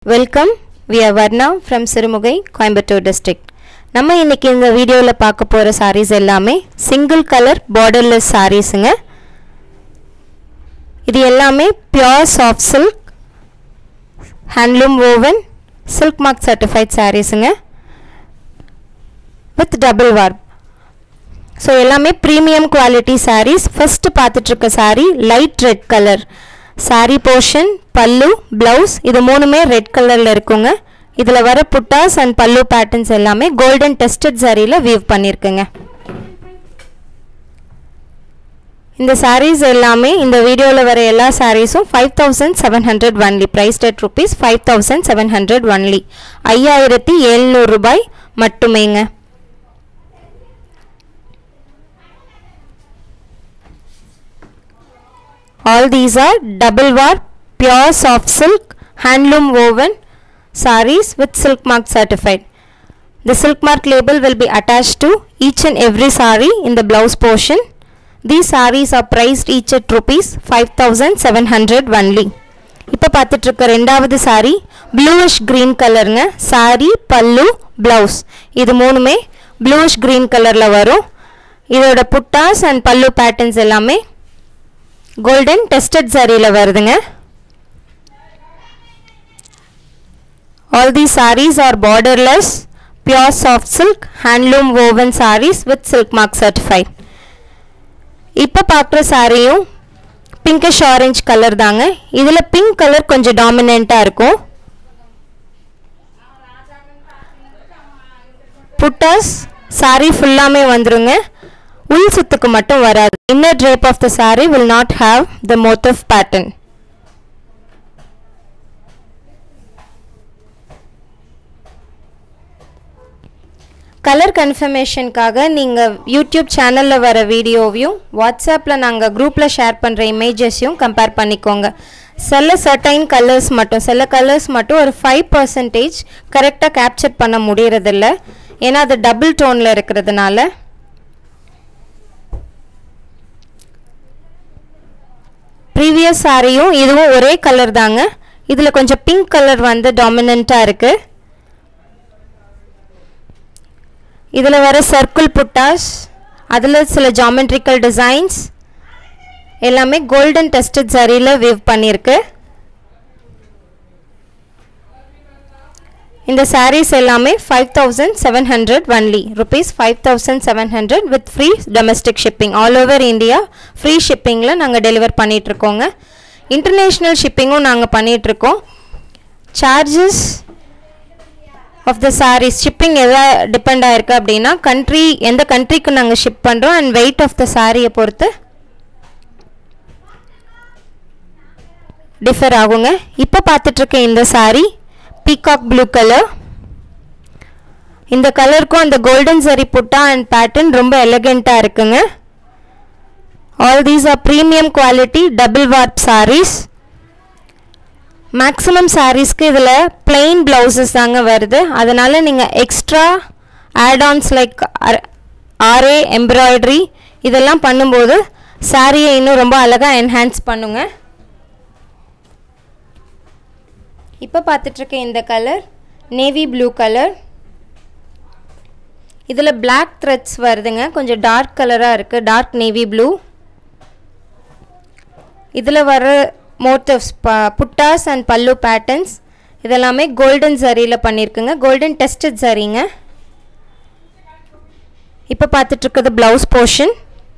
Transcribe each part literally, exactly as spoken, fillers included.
Welcome, we are Varna from Sirumugai, Coimbatore district. நம்ம இன்னைக்கு இந்த வீடியோல பார்க்க போற sarees எல்லாமே single color borderless sareesங்க. இது எல்லாமே pure soft silk handloom woven silk mark certified sareesங்க with double warp. So எல்லாமே premium quality sarees. First பார்த்துட்டு இருக்க saree light red color. Saree portion, pallu, blouse இது மூணுமே red colorல இருக்குங்க. இதுல வர puttas and pallu patterns எல்லாமே golden tested sareeல weave பண்ணிருக்கேங்க. இந்த sarees எல்லாமே இந்த வீடியோல வர எல்லா sareesம் five thousand seven hundred only, priced at rupees five thousand seven hundred only. ஐயாயிரத்து எழுநூறு ரூபாய் மட்டுமேங்க. All these are double warp, pure soft silk, handloom woven sarees with silk mark certified. The silk mark label will be attached to each and every saree in the blouse portion. These sarees are priced each at rupees five thousand seven hundred only. இப்போ பார்த்துட்டு இருக்க ரெண்டாவது saree bluish green கலர்ங்க. saree, pallu, blouse இது மூணுமே bluish green கலர்ல வரும். இதோட puttas and pallu patterns எல்லாமே golden tested sareela varudunga. All these sarees are borderless, pure soft silk, handloom woven sarees with silk mark certified. இப்ப பார்க்குற சாரியும் pinkish orange color தாங்க. இதுல pink color கொஞ்சம் டாமினன்ட்டா இருக்கும். puttas saree ஃபுல்லாமே வந்துருங்க. உள் சுத்துக்கு மட்டும் வராது. Inner drape of the saree will not have the motif pattern. Color confirmation காக நீங்க YouTube சேனல்ல வர வீடியோவையும் WhatsAppல நாங்க குரூப்ல ஷேர் பண்ற இமேजेसையும் கம்பேர் பண்ணிக்கோங்க. சில certain colors மட்டும் சில colors மட்டும் ஒரு five percent கரெக்ட்டா கேப்சர் பண்ண முடியறது இல்ல. ஏனா அது டபுள் டோன்ல இருக்குறதுனால. previous சாரியும் இதுவும் ஒரே கலர் தாங்க. இதுல கொஞ்சம் பிங்க் கலர் வந்து டாமினன்ட்டா இருக்கு. இதுல வர சர்க்கிள் புட்டாஸ், அதுல சில ஜியோமெட்ரிக்கல் டிசைன்ஸ் எல்லாமே கோல்டன் டெஸ்டட் சாரியில weave பண்ணிருக்கு. இந்த sarees எல்லாமே five thousand seven hundred only, rupees five thousand seven hundred with free domestic shipping. All over India free shippingல நாங்க டெலிவர் பண்ணிட்டு இருக்கோங்க. இன்டர்நேஷனல் ஷிப்பிங்கும் நாங்க பண்ணிட்டு இருக்கோம். charges of the sarees shipping எதா டிபெண்ட் ஆயிருக்கு அப்படினா country எந்த countryக்கு நாங்க ship பண்றோம் and weight of the saree பொறுத்து டிஃபர் ஆகுங்க. இப்போ பார்த்துட்டு இருக்க இந்த saree peacock blue color. இந்த கலருக்கும் அந்த golden zari putta and pattern ரொம்ப எலிகென்ட்டா இருக்குங்க. all these are premium quality double warp sarees. maximum sareesக்கு இதுல plain blouses தாங்க வருது. அதனால நீங்க extra add-ons like array embroidery இதெல்லாம் பண்ணும்போது saree இன்னும் ரொம்ப அழகா enhance பண்ணுங்க. இப்போ பார்த்துட்டு இருக்க இந்த கலர் navy blue color. இதுல black threads வருதுங்க. கொஞ்சம் டார்க் கலரா இருக்கு. Dark navy blue. இதுல வர motifs puttas and pallu patterns இதெல்லாமே golden zariல பண்ணிருக்குங்க. golden tested zariங்க. இப்போ பார்த்துட்டு இருக்குது blouse portion.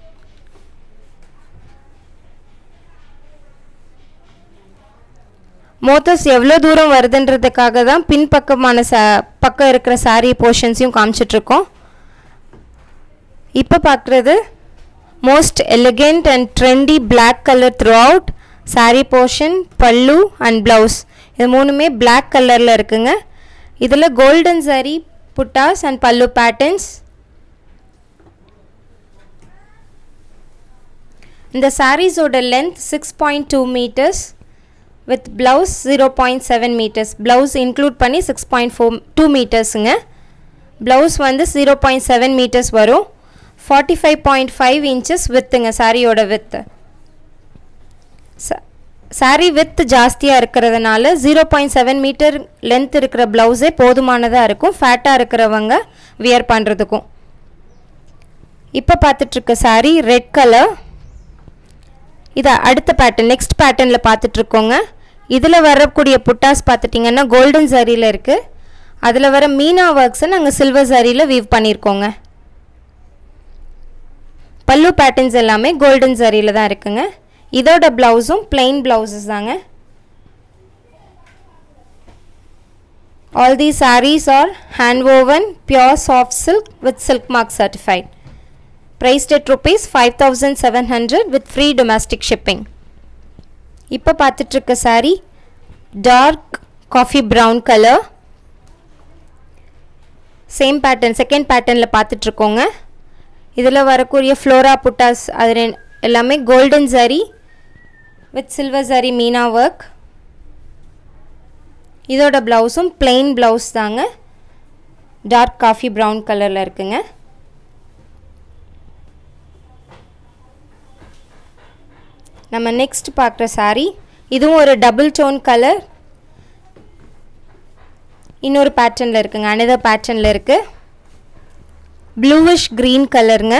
motifs எவ்வளவு தூரம் வருதுன்றதுக்காக தான் பின் பக்கமான பக்கம் இருக்கிற saree portionsயும் காமிச்சிட்டு இருக்கோம். இப்போ பார்க்கிறது most elegant and trendy black color throughout. saree portion, pallu and blouse இது மூணுமே black கலர்ல இருக்குங்க. இதுல golden zari puttas and pallu patterns. இந்த sarees ஓட length six point two meters with blouse zero point seven meters. blouse include பண்ணி six point four two metersங்க. blouse வந்து zero point seven meters வரும். forty-five point five inches widthங்க சாரியோட width. saree width ஜாஸ்தியா இருக்குறதனால zero point seven meter length இருக்கிற ப்ளவுஸே போதுமானதா இருக்கும் ஃபேட்டா இருக்குறவங்க wear பண்றதுக்கும். இப்ப பார்த்துட்டு இருக்க saree red color. இத அடுத்த pattern next patternல பார்த்துட்டு இருக்கோங்க. இதுல வரக்கூடிய புட்டாஸ் பார்த்துட்டீங்கன்னா golden zariல இருக்கு. அதுல வர மீனா works நாங்க silver zariல weave பண்ணிருக்கோங்க. பல்லு patterns எல்லாமே golden zariல தான் இருக்குங்க. இதோட blouse-உம் plain blouses தாங்க. All these sarees are hand woven pure soft silk with silk mark certified. Priced at rupees five thousand seven hundred with free domestic shipping. இப்ப பார்த்துட்டு இருக்க saree dark coffee brown color. Same pattern second patternல பார்த்துட்டு இருக்கோங்க. இதுல வரக்கூடிய flora puttas அது எல்லாமே golden zari with silver zari meena work. இதோட blouse-உம் plain blouse தாங்க. dark coffee brown colorல இருக்குங்க. நம்ம next பார்க்குற saree இதுவும் ஒரு double tone color. இன்னொரு patternல இருக்குங்க. another patternல இருக்கு. bluish green colorங்க.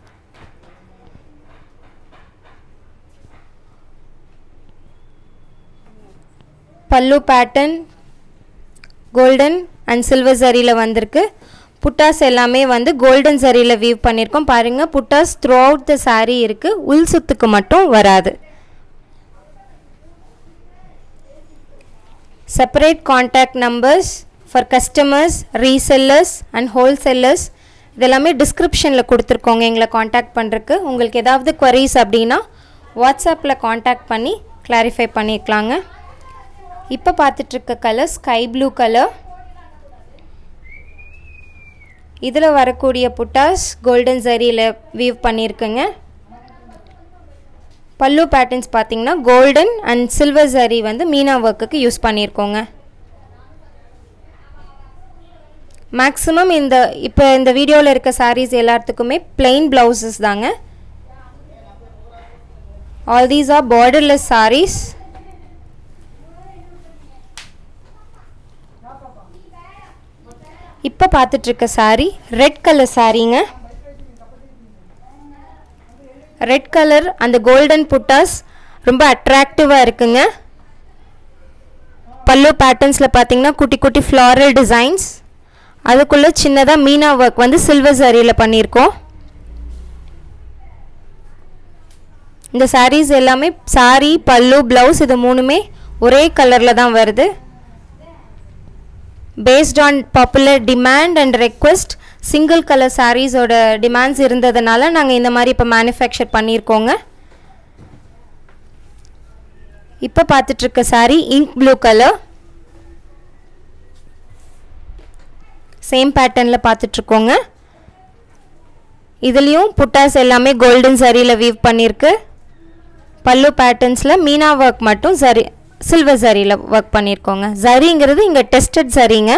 பல்லு pattern golden and silver zariல வந்திருக்கு. புட்டாஸ் எல்லாமே வந்து golden zariல weave பண்ணிருக்கோம். பாருங்க புட்டாஸ் throughout the saree இருக்கு. உள் சுத்துக்கு மட்டும் வராது. Separate contact numbers for customers, resellers and wholesalers இதெல்லாமே descriptionல கொடுத்திருக்கோங்க எங்களை காண்டாக்ட் பண்றதுக்கு. உங்களுக்கு ஏதாவது queries அப்படினா வாட்ஸ்அப்ல காண்டாக்ட் பண்ணி clarify பண்ணிக்கலாங்க. இப்ப பார்த்துட்டு இருக்க கலர் sky blue color. இதுல வரக்கூடிய புட்டாஸ் golden zariல weave பண்ணிருக்கங்க. பல்லு patterns பாத்தீங்கன்னா golden and silver zari வந்து மீனா workக்கு யூஸ் பண்ணிருக்கோங்க. maximum இந்த இப்ப இந்த வீடியோல இருக்க sarees எல்லாத்துக்குமே plain blouses தாங்க. all these are borderless sarees. இப்ப பார்த்துட்டு இருக்க saree red color சாரீங்க. red color அந்த golden புட்டாஸ் ரொம்ப அட்ராக்டிவா இருக்குங்க. பல்லு patternsல பாத்தீங்கன்னா குட்டி குட்டி floral designs. அதுக்குள்ள சின்னதா மீனா work வந்து silver zariல பண்ணிருக்கோம். இந்த sarees எல்லாமே saree பல்லு blouse இது மூணுமே ஒரே கலர்ல தான் வருது. Based on popular demand and request single color sarees ஓட demands இருந்ததனால நாங்க இந்த மாதிரி இப்ப manufacture பண்ணிருக்கோங்க. இப்ப பார்த்துட்டு இருக்க saree ink blue color. same patternல பார்த்துட்டு இருக்கோங்க. இதுலயும் புட்டாஸ் எல்லாமே golden zariல weave பண்ணிருக்கு. பல்லு patternsல மீனா work மட்டும் zari silver zariல work பண்ணிருக்கோங்க. zariங்கிறது இங்க tested zariங்க.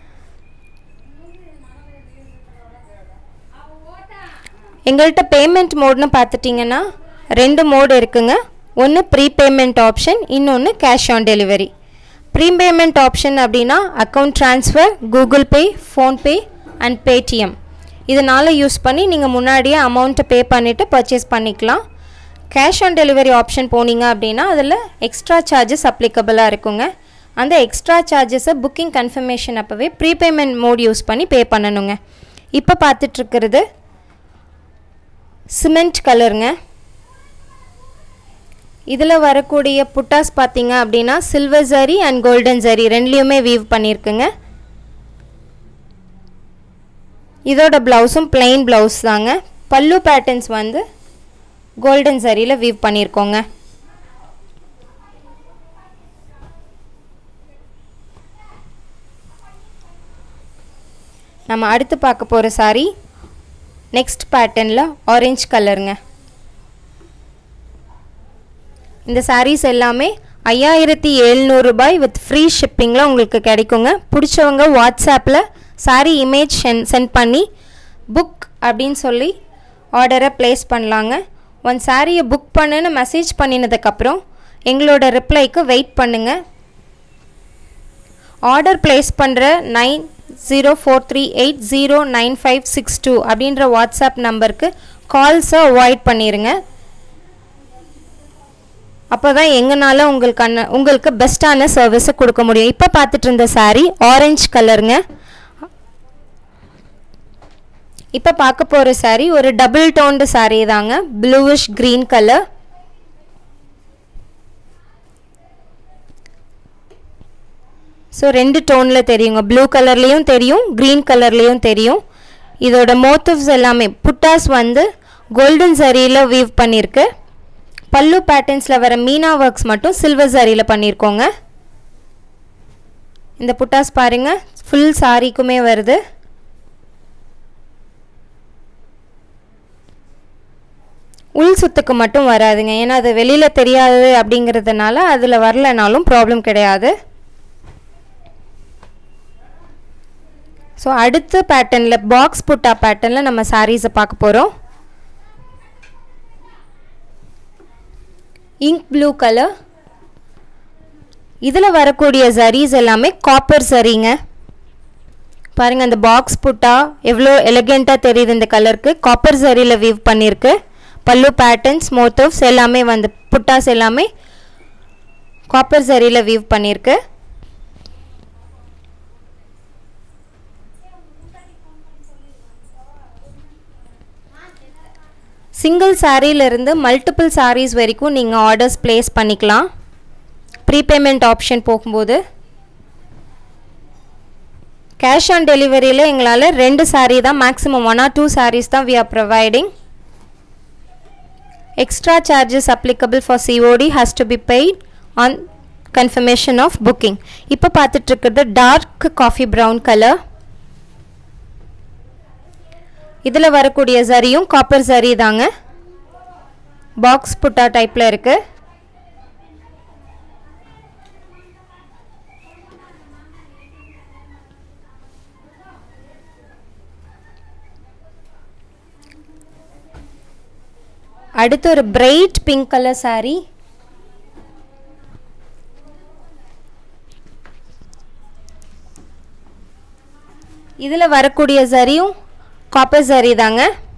எங்கள்ட்ட பேமெண்ட் மோட்னு பார்த்துட்டீங்கன்னா ரெண்டு மோட் இருக்குங்க. ஒன்று ப்ரீ பேமெண்ட் ஆப்ஷன், இன்னொன்று cash on delivery. Pre payment option அப்படின்னா account transfer, Google Pay, PhonePe and Paytm இதனால் யூஸ் பண்ணி நீங்கள் முன்னாடியே அமௌண்ட்டை பே பண்ணிவிட்டு பர்ச்சேஸ் பண்ணிக்கலாம். கேஷ் ஆன் டெலிவரி ஆப்ஷன் போனீங்க அப்படின்னா அதில் எக்ஸ்ட்ரா சார்ஜஸ் அப்ளிகபிளாக இருக்குங்க. அந்த எக்ஸ்ட்ரா சார்ஜஸை புக்கிங் கன்ஃபர்மேஷன் அப்போவே ப்ரீ பேமெண்ட் மோட் யூஸ் பண்ணி பே பண்ணணுங்க. இப்போ பார்த்துட்ருக்கிறது சிமெண்ட் கலருங்க. இதில் வரக்கூடிய புட்டாஸ் பார்த்தீங்க அப்படின்னா silver zari and golden zari ரெண்டுலேயுமே வீவ் பண்ணியிருக்குங்க. இதோட ப்ளவுஸும் பிளெயின் ப்ளவுஸ் தாங்க. பல்லு பேட்டர்ன்ஸ் வந்து கோல்டன் ஜரியில் வீவ் பண்ணியிருக்கோங்க. நம்ம அடுத்து பார்க்க போகிற சாரி நெக்ஸ்ட் பேட்டர்னில் ஆரஞ்சு கலருங்க. இந்த சாரீஸ் எல்லாமே ஐயாயிரத்தி எழுநூறு ரூபாய் வித் ஃப்ரீ ஷிப்பிங்கில் உங்களுக்கு கிடைக்குங்க. பிடிச்சவங்க வாட்ஸ்அப்பில் சாரீ இமேஜ் சென்ட் பண்ணி புக் அப்படின்னு சொல்லி ஆர்டரை ப்ளேஸ் பண்ணலாங்க. ஒன் சாரியை புக் பண்ணுன்னு மெசேஜ் பண்ணினதுக்கப்புறம் எங்களோட ரிப்ளைக்கு வெயிட் பண்ணுங்கள். ஆர்டர் ப்ளேஸ் பண்ணுற nine zero four three eight zero nine five six two அப்படின்ற வாட்ஸ்அப் நம்பருக்கு கால்ஸை அவாய்ட் பண்ணிடுங்க. அப்போ தான் எங்களால் உங்களுக்கான உங்களுக்கு பெஸ்ட்டான சர்வீஸை கொடுக்க முடியும். இப்போ பார்த்துட்டு இருந்த சாரீ ஆரஞ்சு கலருங்க. இப்போ பார்க்க போகிற சாரீ ஒரு டபுள் டோன்டு சாரீ தாங்க, ப்ளூவிஷ் க்ரீன் கலர். ஸோ ரெண்டு டோனில் தெரியுங்க, ப்ளூ கலர்லேயும் தெரியும், க்ரீன் கலர்லேயும் தெரியும். இதோட மோட்டிவ்ஸ் எல்லாமே புட்டாஸ் வந்து கோல்டன் சரியில் வீவ் பண்ணியிருக்கு. பல்லு பேட்டர்ன்ஸில் வர மீனா ஒர்க்ஸ் மட்டும் சில்வர் சரியில் பண்ணியிருக்கோங்க. இந்த புட்டாஸ் பாருங்கள், ஃபுல் சாரிக்குமே வருது. உள் சுத்துக்கு மட்டும் வராதுங்க, ஏன்னா அது வெளியில் தெரியாது அப்படிங்கிறதுனால அதில் வரலனாலும் ப்ராப்ளம் கிடையாது. ஸோ அடுத்த பேட்டர்னில் பாக்ஸ் புட்டா பேட்டர்னில் நம்ம சாரீஸை பார்க்க போகிறோம். Ink blue colour. இதில் வரக்கூடிய சாரீஸ் எல்லாமே காப்பர் சரிங்க. பாருங்கள், அந்த பாக்ஸ் புட்டா எவ்வளோ எலிகெண்ட்டாக தெரியுது. இந்த கலருக்கு காப்பர் சரியில் வீவ் பண்ணியிருக்கு. பல்லு பேட்டர்ன்ஸ், மோட்டிவ்ஸ் எல்லாமே வந்து புட்டாஸ் எல்லாமே காப்பர் சரியில் வீவ் பண்ணியிருக்கு. சிங்கிள் சாரீலேருந்து மல்டிபிள் சாரீஸ் வரைக்கும் நீங்கள் ஆர்டர்ஸ் ப்ளேஸ் பண்ணிக்கலாம் ப்ரீபேமெண்ட் ஆப்ஷன் போகும்போது. கேஷ் ஆன் டெலிவரியில் எங்களால் ரெண்டு சாரீ தான், maximum one or two saris தான் we are providing. Extra charges applicable for COD has to be paid on confirmation of booking. இப்போ பார்த்துட்ருக்கிறது டார்க் காஃபி ப்ரௌன் கலர். இதில் வரக்கூடிய சரியும் காப்பர் சரி தாங்க, பாக்ஸ் புட்டா டைப்பில் இருக்குது. அடுத்து ஒரு பிரைட் பிங்க் கலர் சாரி. இதில் வரக்கூடிய சரியும் காப்பர் சரி தாங்க.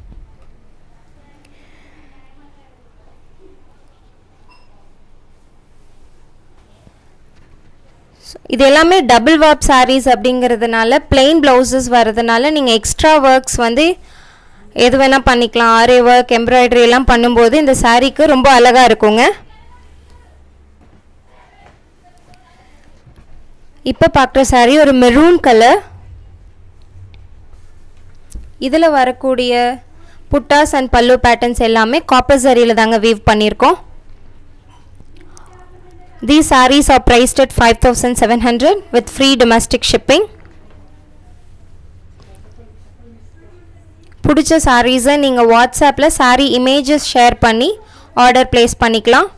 இது எல்லாமே டபுள் வார்ப் சாரீஸ் அப்படிங்கிறதுனால பிளெயின் ப்ளவுசஸ் வரதுனால நீங்கள் எக்ஸ்ட்ரா ஒர்க்ஸ் வந்து எது வேணால் பண்ணிக்கலாம். ஆரே ஒர்க், எம்ப்ராய்டரி எல்லாம் பண்ணும்போது இந்த சாரீக்கு ரொம்ப அழகாக இருக்குங்க. இப்போ பார்க்குற சாரீ ஒரு மெரூன் கலர். இதில் வரக்கூடிய புட்டாஸ் அண்ட் பல்லு பேட்டர்ன்ஸ் எல்லாமே காப்பர் சரியில் தாங்க வீவ் பண்ணியிருக்கோம். These sarees are priced at five thousand seven hundred with free domestic shipping. பிடிச்ச சாரீஸை நீங்கள் வாட்ஸ்அப்பில் சாரீ இமேஜஸ் ஷேர் பண்ணி ஆர்டர் ப்ளேஸ் பண்ணிக்கலாம்.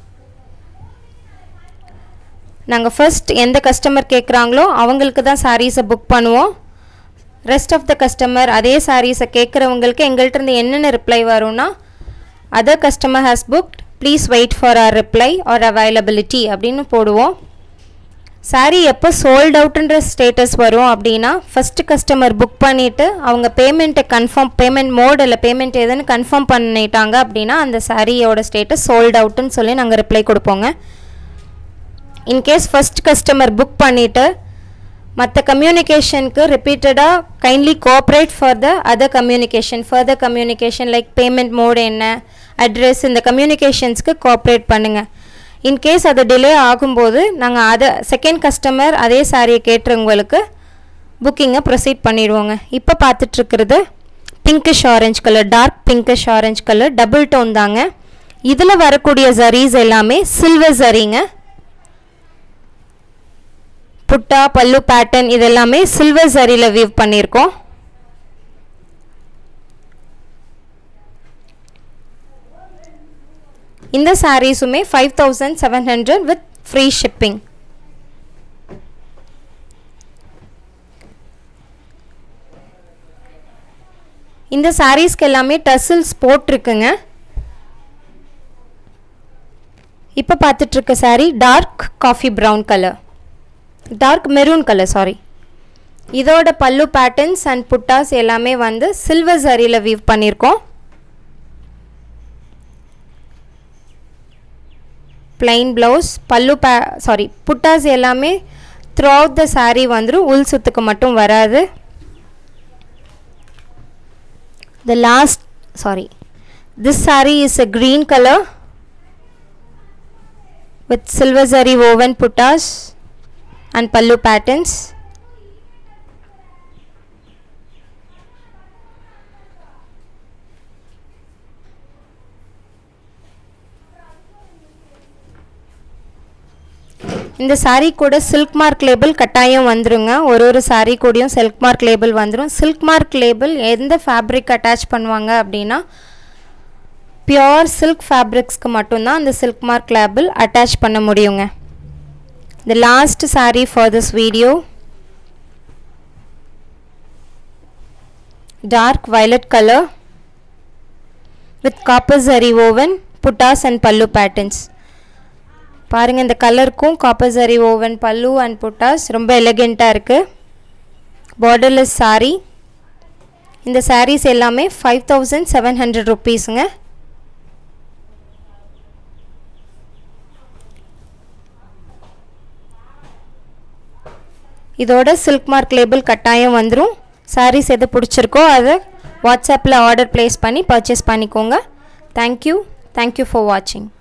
நாங்கள் ஃபர்ஸ்ட் எந்த கஸ்டமர் கேட்குறாங்களோ அவங்களுக்கு தான் சாரீஸை புக் பண்ணுவோம். ரெஸ்ட் ஆஃப் த கஸ்டமர் அதே சாரீஸை கேட்குறவங்களுக்கு எங்கள்கிட்ட இருந்து என்னென்ன ரிப்ளை வரும்னா, other customer has booked, please wait for our reply or availability அப்படின்னு போடுவோம். சாரீ எப்போ சோல்ட் அவுட்டுன்ற ஸ்டேட்டஸ் வரும் அப்படின்னா, ஃபஸ்ட்டு கஸ்டமர் புக் பண்ணிவிட்டு அவங்க பேமெண்ட்டை கன்ஃபார்ம், பேமெண்ட் மோட் இல்லை பேமெண்ட் எதுன்னு கன்ஃபார்ம் பண்ணிட்டாங்க அப்படின்னா அந்த சாரியோட ஸ்டேட்டஸ் சோல்ட் அவுட்டுன்னு சொல்லி நாங்கள் ரிப்ளை கொடுப்போங்க. இன்கேஸ் ஃபஸ்ட் கஸ்டமர் புக் பண்ணிவிட்டு மற்ற கம்யூனிகேஷனுக்கு ரிப்பீட்டடாக kindly cooperate for the other communication, further communication like payment mode என்ன, அட்ரெஸ், இந்த கம்யூனிகேஷன்ஸ்க்கு கோஆப்ரேட் பண்ணுங்கள். இன்கேஸ் அது டிலே ஆகும்போது நாங்கள் அதை செகண்ட் கஸ்டமர் அதே சாரியை கேட்டுறவங்களுக்கு புக்கிங்கை ப்ரொசீட் பண்ணிடுவோங்க. இப்போ பார்த்துட்ருக்கிறது pinkish orange colour, dark pinkish orange colour, double tone தாங்க. இதில் வரக்கூடிய ஜரீஸ் எல்லாமே சில்வர் ஜரிங்க. புட்டா, பல்லு பேட்டர்ன் இது எல்லாமே சில்வர் ஜரியில் வீவ் பண்ணியிருக்கோம். இந்த சாரீஸுமே five thousand seven hundred with free shipping. இந்த சாரீஸ்க்கு எல்லாமே டசில்ஸ் போட்டிருக்குங்க. இப்போ பார்த்துட்டு இருக்க saree dark coffee brown colour, dark maroon colour sari. இதோட பல்லு பேட்டர்ன்ஸ் அண்ட் புட்டாஸ் எல்லாமே வந்து சில்வர் சரியில் வீவ் பண்ணியிருக்கோம். plain blouse, பல்லு பே சாரி புட்டாஸ் எல்லாமே throughout the saree வந்துரும், உள் சுத்துக்கு மட்டும் வராது. the last sorry this saree is a green color with silver zari woven puttas and pallu patterns. இந்த saree கூட silk mark label கட்டாயம் வந்துருங்க. ஒரு ஒரு saree கூடயும் silk mark label வந்துரும். silk mark label எந்த fabric attach பண்ணுவாங்க அப்படின்னா pure silk fabricsக்கு மட்டும்தான் அந்த silk mark label attach பண்ண முடியுங்க. the last saree for this video, dark violet color with copper zari woven puttas and pallu patterns. பாருங்க இந்த கலருக்கும் copper zari woven pallu and buttas ரொம்ப எலிகெண்ட்டாக இருக்குது. Borderless saree. இந்த sarees எல்லாமே ஃபைவ் தௌசண்ட் செவன் ஹண்ட்ரட் ருபீஸுங்க. இதோட சில்க் மார்க் லேபிள் கட்டாயம் வந்துடும். sarees எது பிடிச்சிருக்கோ அதை வாட்ஸ்அப்பில் ஆர்டர் ப்ளேஸ் பண்ணி பர்ச்சேஸ் பண்ணிக்கோங்க. தேங்க்யூ தேங்க்யூ ஃபார் வாட்சிங்.